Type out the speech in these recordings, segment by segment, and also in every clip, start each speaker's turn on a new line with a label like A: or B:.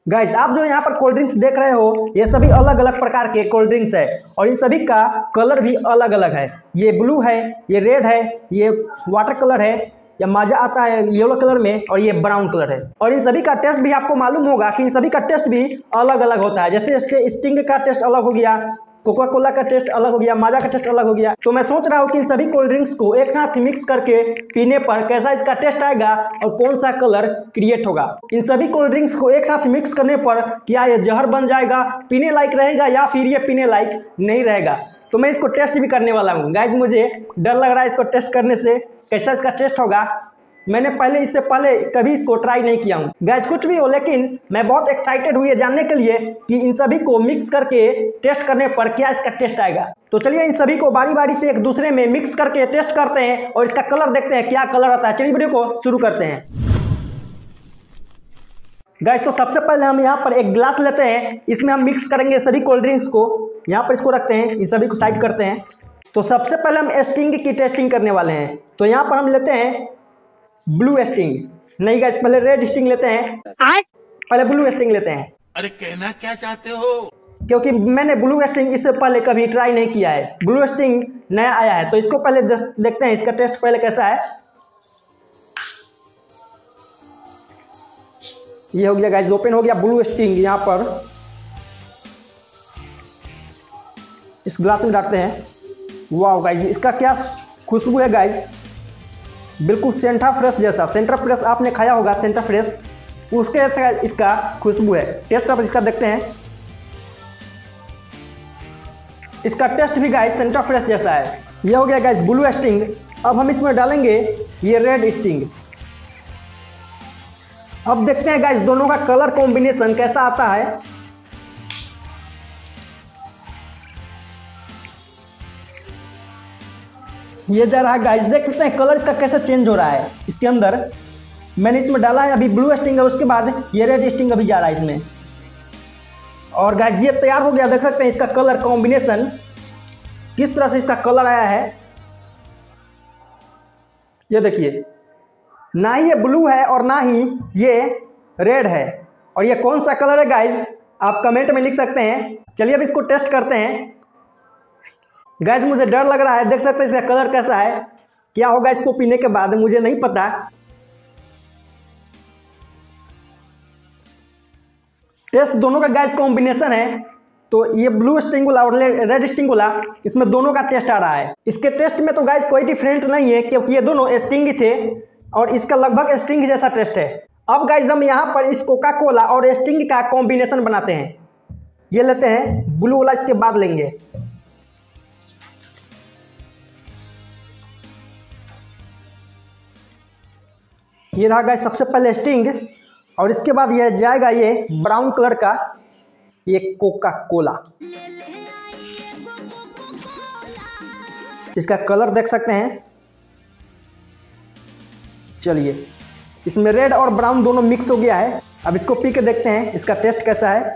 A: Guys आप जो यहाँ पर कोल्ड ड्रिंक्स देख रहे हो ये सभी अलग अलग प्रकार के कोल्ड ड्रिंक्स है और इन सभी का कलर भी अलग अलग है। ये ब्लू है, ये रेड है, ये वाटर कलर है, या माजा आता है येलो कलर में, और ये ब्राउन कलर है। और इन सभी का टेस्ट भी आपको मालूम होगा कि इन सभी का टेस्ट भी अलग अलग होता है। जैसे स्टिंग का टेस्ट अलग हो गया, कोका कोला का टेस्ट अलग हो गया, माजा का टेस्ट अलग हो गया। तो मैं सोच रहा हूँ कि इन सभी कोल्ड ड्रिंक्स को एक साथ मिक्स करके पीने पर कैसा इसका टेस्ट आएगा और कौन सा कलर क्रिएट होगा। इन सभी कोल्ड ड्रिंक्स को एक साथ मिक्स करने पर क्या ये जहर बन जाएगा, पीने लायक रहेगा, या फिर ये पीने लायक नहीं रहेगा। तो मैं इसको टेस्ट भी करने वाला हूँ। गाइज मुझे डर लग रहा है इसको टेस्ट करने से, कैसा इसका टेस्ट होगा। मैंने इससे पहले कभी इसको ट्राई नहीं किया हूँ। गैस कुछ भी हो, लेकिन मैं बहुत एक्साइटेड हुई है जानने के लिए कि इन सभी को मिक्स करके टेस्ट करने पर क्या इसका टेस्ट आएगा। तो चलिए इन सभी को बारी बारी से एक दूसरे में मिक्स करके टेस्ट करते हैं और इसका कलर देखते हैं क्या कलर आता है। चलिए वीडियो को शुरू करते हैं। गैस तो सबसे पहले हम यहाँ पर एक गिलास लेते हैं, इसमें हम मिक्स करेंगे सभी कोल्ड ड्रिंक्स को। यहाँ पर इसको रखते हैं, इन सभी को साइड करते हैं। तो सबसे पहले हम स्टिंग की टेस्टिंग करने वाले हैं। तो यहाँ पर हम लेते हैं ब्लू स्टिंग, नहीं गाइस पहले रेड स्टिंग लेते हैं, पहले ब्लू स्टिंग लेते हैं।
B: अरे कहना क्या चाहते हो?
A: क्योंकि मैंने ब्लू स्टिंग इससे पहले कभी ट्राई नहीं किया है, ब्लू स्टिंग नया आया है। तो इसको पहले देखते हैं इसका टेस्ट पहले कैसा है। ये हो गया गाइस, ओपन हो गया ब्लू स्टिंग। यहाँ पर इस ग्लास में डालते हैं। वाह गाइस इसका क्या खुशबू है गाइस, बिल्कुल सेंटा फ्रेश जैसा। सेंटा फ्रेश आपने खाया होगा, सेंटा फ्रेश उसके जैसा इसका खुशबू है। टेस्ट अब इसका देखते हैं। इसका टेस्ट भी गाइस सेंटा फ्रेश जैसा है। ये हो गया गाइस ब्लू स्टिंग। अब हम इसमें डालेंगे ये रेड स्टिंग। अब देखते हैं गाइस दोनों का कलर कॉम्बिनेशन कैसा आता है। ये जा रहा है गाइस, देख सकते हैं कलर इसका कैसे चेंज हो रहा है। इसके अंदर मैंने इसमें डाला है अभी ब्लू स्टिंग है, उसके बाद ये रेड स्टिंग अभी जा रहा है इसमें। और गाइस ये तैयार हो गया, देख सकते हैं इसका कलर कॉम्बिनेशन किस तरह से इसका कलर आया है। ये देखिए, ना ही ये ब्लू है और ना ही ये रेड है। और ये कौन सा कलर है गाइस आप कमेंट में लिख सकते हैं। चलिए अब इसको टेस्ट करते हैं। गैस मुझे डर लग रहा है, देख सकते हैं इसका कलर कैसा है। क्या होगा इसको पीने के बाद मुझे नहीं पता। टेस्ट दोनों का गैस कॉम्बिनेशन है। तो ये ब्लू स्टिंग वाला और रेड स्टिंग वाला, इसमें दोनों का टेस्ट आ रहा है। इसके टेस्ट में तो गैस कोई डिफरेंट नहीं है, क्योंकि ये दोनों स्टिंग ही थे और इसका लगभग स्टिंग जैसा टेस्ट है। अब गैस हम यहाँ पर इस कोका कोला और स्टिंग का कॉम्बिनेशन बनाते हैं। ये लेते हैं ब्लू वाला, इसके बाद लेंगे ये रहा गाइस सबसे पहले स्टिंग, और इसके बाद ये जाएगा ये ब्राउन कलर का ये कोका कोला। इसका कलर देख सकते हैं। चलिए इसमें रेड और ब्राउन दोनों मिक्स हो गया है। अब इसको पी के देखते हैं इसका टेस्ट कैसा है।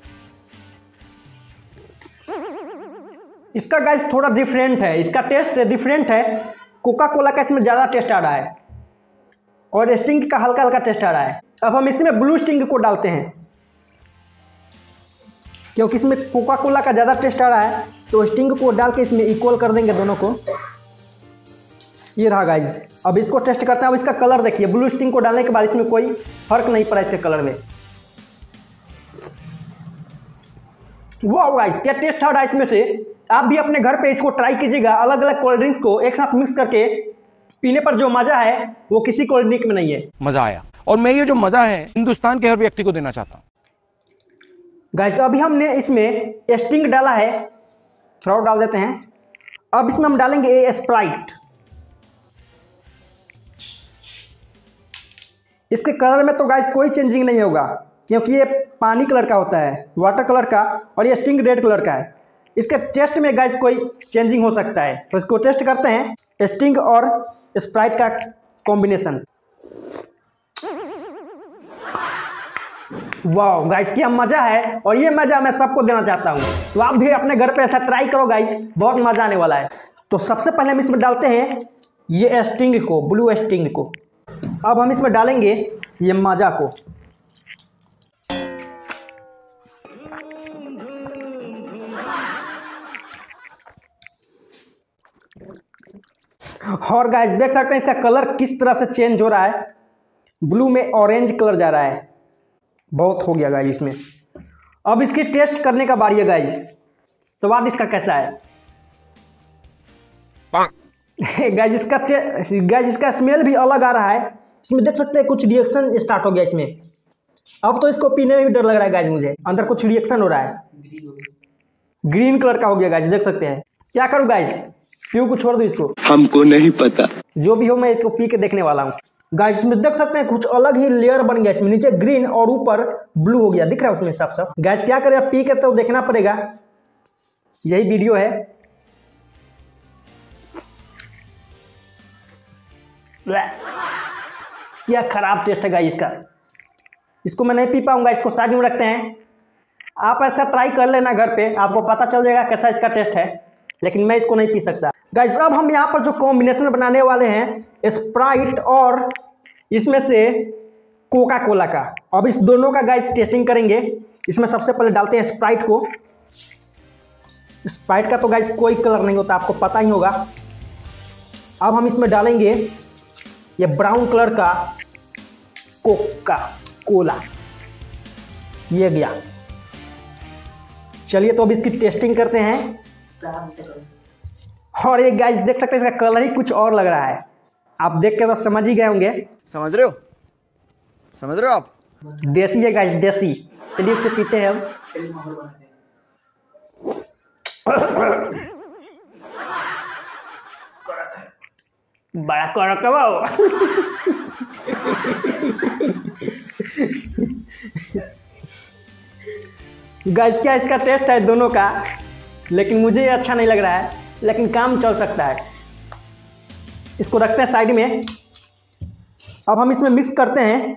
A: इसका गाइस थोड़ा डिफरेंट है, इसका टेस्ट डिफरेंट है। कोका कोला का इसमें ज़्यादा टेस्ट आ रहा है और स्टिंग का हल्का हल्का टेस्ट आ रहा है। अब हम इसमें ब्लू स्टिंग को डालते हैं, क्योंकि इसमें कोका कोला का ज़्यादा टेस्ट आ रहा है। तो स्टिंग को डाल के इसमें इक्वल कर देंगे दोनों को। ये रहा गाइज, अब इसको टेस्ट करते हैं। अब इसका कलर देखिए, ब्लू स्टिंग को डालने के बाद इसमें कोई फर्क नहीं पड़ा इसके कलर में। वाह गाइज क्या टेस्ट आ रहा है इसमें से। आप भी अपने घर पे इसको ट्राई कीजिएगा। अलग अलग कोल्ड ड्रिंक्स को एक साथ मिक्स करके पीने पर जो मजा है वो किसी कोल्ड ड्रिंक में नहीं है।
B: मजा आया, और मैं ये जो मजा है हिंदुस्तान के हर व्यक्ति को देना चाहता हूं।
A: गाइस अभी हमने इसमें स्टिंग डाला है, थोड़ा और डाल देते हैं। अब इसमें हम डालेंगे ये स्प्राइट। इसके कलर में तो गाइस कोई चेंजिंग नहीं होगा, क्योंकि ये पानी कलर का होता है, वाटर कलर का, और ये स्टिंग रेड कलर का है। इसके टेस्ट में गाइस कोई चेंजिंग हो सकता है। तो इसको टेस्ट करते हैं, स्टिंग और स्प्राइट का कॉम्बिनेशन। वाह गाइस क्या मजा है, और ये मजा मैं सबको देना चाहता हूँ। तो आप भी अपने घर पे ऐसा ट्राई करो गाइस, बहुत मजा आने वाला है। तो सबसे पहले हम इसमें डालते हैं ये स्टिंग को, ब्लू स्टिंग को। अब हम इसमें डालेंगे ये माजा को। और गाइस देख सकते हैं इसका कलर किस तरह से चेंज हो रहा है, ब्लू में ऑरेंज कलर जा रहा है। बहुत हो गया गाइस इसमें। अब इसकी टेस्ट करने का बारी है गाइस, स्वाद इसका कैसा है। गाइस इसका स्मेल भी अलग आ रहा है। इसमें देख सकते हैं कुछ रिएक्शन स्टार्ट हो गया इसमें। अब तो इसको पीने में भी डर लग रहा है गाइस, मुझे अंदर कुछ रिएक्शन हो रहा है, ग्रीन कलर का हो गया गाइस, देख सकते हैं। क्या करूं गाइस, पीऊ को छोड़ दूं इसको,
C: हमको नहीं पता।
A: जो भी हो मैं इसको पी के देखने वाला हूँ गाइस। इसमें देख सकते हैं कुछ अलग ही लेयर बन गया इसमें, नीचे ग्रीन और ऊपर ब्लू हो गया, दिख रहा है उसमें साफ साफ। गाइस क्या करें, पी के तो देखना पड़ेगा, यही वीडियो है। क्या खराब टेस्ट है गाइस इसका, इसको मैं नहीं पी पाऊंगा, इसको साइड में रखते हैं। आप ऐसा ट्राई कर लेना घर पे, आपको पता चल जाएगा कैसा इसका टेस्ट है, लेकिन मैं इसको नहीं पी सकता गाइस। अब हम यहाँ पर जो कॉम्बिनेशन बनाने वाले हैं स्प्राइट और इसमें से कोका कोला का, अब इस दोनों का गाइस टेस्टिंग करेंगे। इसमें सबसे पहले डालते हैं स्प्राइट को। स्प्राइट का तो गाइस कोई कलर नहीं होता, आपको पता ही होगा। अब हम इसमें डालेंगे ये ब्राउन कलर का कोका कोला, ये गया। चलिए तो अब इसकी टेस्टिंग करते हैं। और ये गाइस देख सकते हैं इसका कलर ही कुछ और लग रहा है, आप देख के तो समझ ही गए होंगे।
C: समझ रहे हो आप?
A: देसी है गाइस, देसी। चलिए इसे पीते हैं हम। बड़ा कड़क है वो। गाइस क्या इसका टेस्ट है दोनों का, लेकिन मुझे ये अच्छा नहीं लग रहा है, लेकिन काम चल सकता है। इसको रखते हैं साइड में। अब हम इसमें मिक्स करते हैं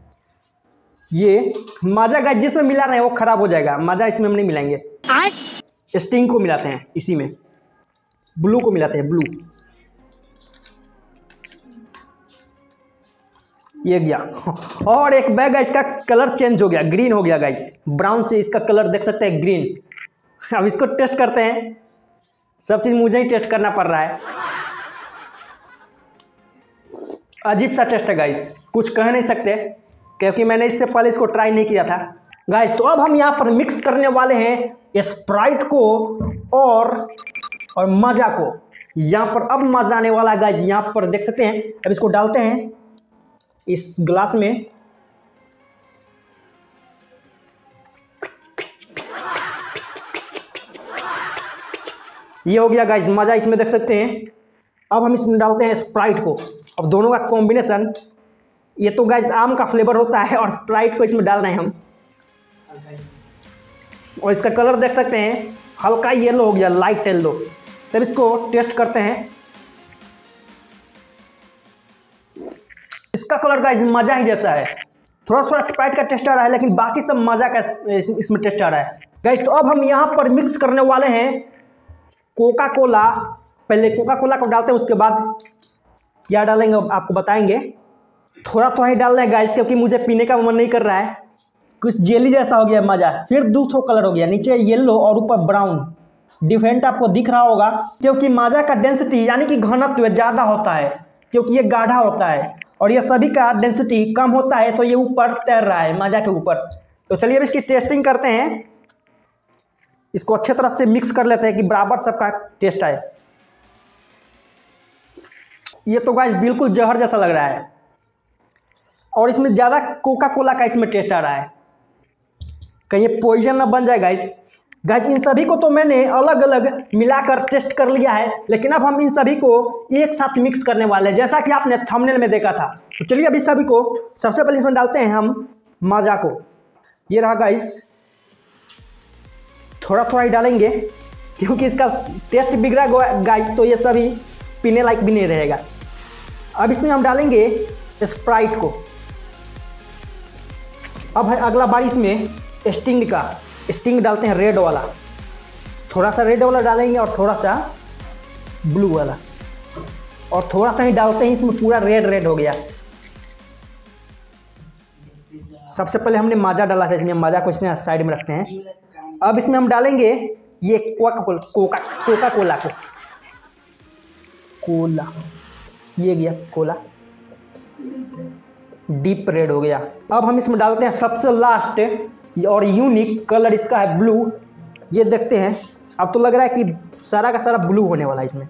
A: ये माजा गाइस, जिसमें मिला रहे हैं वो खराब हो जाएगा, माजा इसमें हम नहीं मिलाएंगे। स्टिंग को मिलाते हैं इसी में, ब्लू को मिलाते हैं, ब्लू। ये गया। और एक बैग है, इसका कलर चेंज हो गया, ग्रीन हो गया गाइस, ब्राउन से इसका कलर देख सकते हैं ग्रीन। अब इसको टेस्ट करते हैं, सब चीज़ मुझे ही टेस्ट करना पड़ रहा है। अजीब सा टेस्ट है गाइस, कुछ कह नहीं सकते, क्योंकि मैंने इससे पहले इसको ट्राई नहीं किया था गाइस। तो अब हम यहाँ पर मिक्स करने वाले हैं स्प्राइट को और माजा को। यहाँ पर अब मजा आने वाला है गाइस, यहाँ पर देख सकते हैं। अब इसको डालते हैं इस ग्लास में। ये हो गया गाइस मजा, इसमें देख सकते हैं। अब हम इसमें डालते हैं स्प्राइट को। अब दोनों का कॉम्बिनेशन, ये तो गाइस आम का फ्लेवर होता है और स्प्राइट को इसमें डाल रहे हैं हम। और इसका कलर देख सकते हैं हल्का येलो हो गया, लाइट येलो। तब इसको टेस्ट करते हैं। इसका कलर गाइस मजा ही जैसा है, थोड़ा थोड़ा स्प्राइट का टेस्ट आ रहा है, लेकिन बाकी सब मजा का इसमें टेस्ट आ रहा है गाइस। तो अब हम यहाँ पर मिक्स करने वाले हैं कोका कोला। पहले कोका कोला को डालते हैं, उसके बाद क्या डालेंगे आपको बताएंगे। थोड़ा थोड़ा ही डाल रहे हैं गाइस, क्योंकि मुझे पीने का मन नहीं कर रहा है। कुछ जेली जैसा हो गया मजा, फिर दूसरा कलर हो गया, नीचे येलो और ऊपर ब्राउन। डिफरेंट आपको दिख रहा होगा, क्योंकि माजा का डेंसिटी यानी कि घनत्व ज़्यादा होता है, क्योंकि ये गाढ़ा होता है और ये सभी का डेंसिटी कम होता है, तो ये ऊपर तैर रहा है माजा के ऊपर। तो चलिए अब इसकी टेस्टिंग करते हैं। इसको अच्छे तरह से मिक्स कर लेते हैं कि बराबर सबका टेस्ट आए। ये तो गाइस बिल्कुल जहर जैसा लग रहा है, और इसमें ज़्यादा कोका कोला का इसमें टेस्ट आ रहा है, कहीं ये पॉइजन ना बन जाए गाइस। इन सभी को तो मैंने अलग अलग मिलाकर टेस्ट कर लिया है, लेकिन अब हम इन सभी को एक साथ मिक्स करने वाले हैं, जैसा कि आपने थंबनेल में देखा था। तो चलिए अभी सभी को सबसे पहले इसमें डालते हैं हम माजा को। ये रहा गाइस, थोड़ा थोड़ा ही डालेंगे, क्योंकि इसका टेस्ट बिगड़ा गाइस, तो ये सभी पीने लायक भी नहीं रहेगा। अब इसमें हम डालेंगे स्प्राइट को। अब है अगला बार इसमें स्टिंग का। स्टिंग डालते हैं रेड वाला, थोड़ा सा रेड वाला डालेंगे और थोड़ा सा ब्लू वाला, और थोड़ा सा ही डालते हैं, इसमें पूरा रेड रेड हो गया। सबसे पहले हमने माजा डाला था इसमें, माजा को इसमें साइड में रखते हैं। अब इसमें हम डालेंगे ये कोका कोला को, कोला, ये गया कोला, डीप रेड हो गया। अब हम इसमें डालते हैं सबसे लास्ट और यूनिक कलर, इसका है ब्लू। ये देखते हैं, अब तो लग रहा है कि सारा का सारा ब्लू होने वाला है इसमें।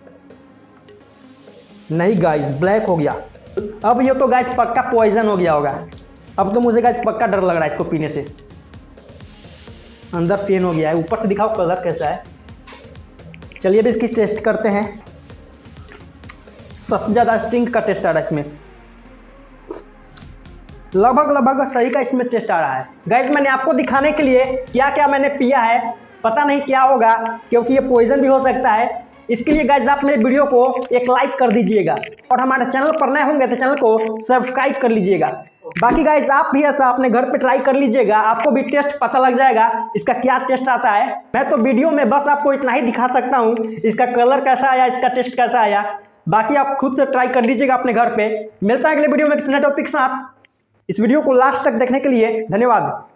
A: नहीं गाइस, ब्लैक हो गया। अब ये तो गाइस पक्का पॉइजन हो गया होगा। अब तो मुझे गाइस पक्का डर लग रहा है इसको पीने से। अंदर फेन हो गया है। ऊपर से दिखाओ कलर कैसा है। चलिए अब इसकी टेस्ट करते हैं। सबसे ज़्यादा स्टिंग का टेस्ट आ रहा है इसमें, लगभग सही का इसमें टेस्ट आ रहा है। गाइस मैंने आपको दिखाने के लिए क्या क्या मैंने पिया है, पता नहीं क्या होगा, क्योंकि ये पॉइजन भी हो सकता है। इसके लिए गाइस आप मेरे वीडियो को एक लाइक कर दीजिएगा और हमारे चैनल पर नए होंगे तो चैनल को सब्सक्राइब कर लीजिएगा। बाकी गाइस आप भी ऐसा अपने घर पे ट्राई कर लीजिएगा, आपको भी टेस्ट पता लग जाएगा इसका क्या टेस्ट आता है। मैं तो वीडियो में बस आपको इतना ही दिखा सकता हूँ, इसका कलर कैसा आया, इसका टेस्ट कैसा आया। बाकी आप खुद से ट्राई कर लीजिएगा अपने घर पे। मिलता है अगले वीडियो में किसी नए टॉपिक के साथ। इस वीडियो को लास्ट तक देखने के लिए धन्यवाद।